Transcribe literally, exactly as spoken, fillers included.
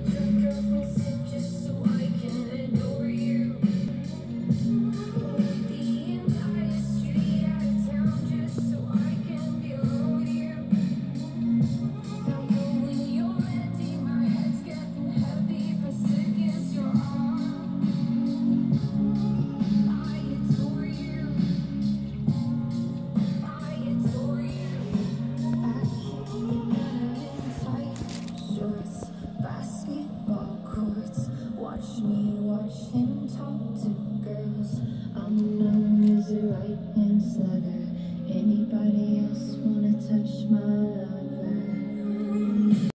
Watch me, watch him talk to girls. I'm known as a right-hand slugger. Anybody else wanna touch my